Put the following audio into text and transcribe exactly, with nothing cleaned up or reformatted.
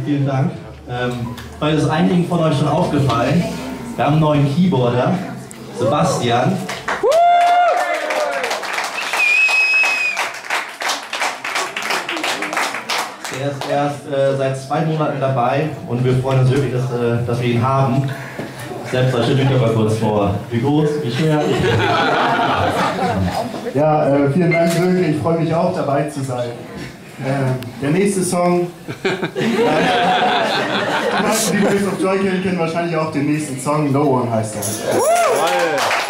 vielen Dank. Ähm, weil ist einigen von euch schon aufgefallen, wir haben einen neuen Keyboarder, Sebastian. Er ist erst äh, seit zwei Monaten dabei und wir freuen uns wirklich, dass, äh, dass wir ihn haben. Selbst stellt mich doch mal kurz vor. Wie groß, wie schwer? Ja, äh, vielen Dank, Silke. Ich freue mich auch, dabei zu sein. Äh, der nächste Song. Die meisten, die Waves of Joy kennen, kennen wahrscheinlich auch den nächsten Song. No One heißt er.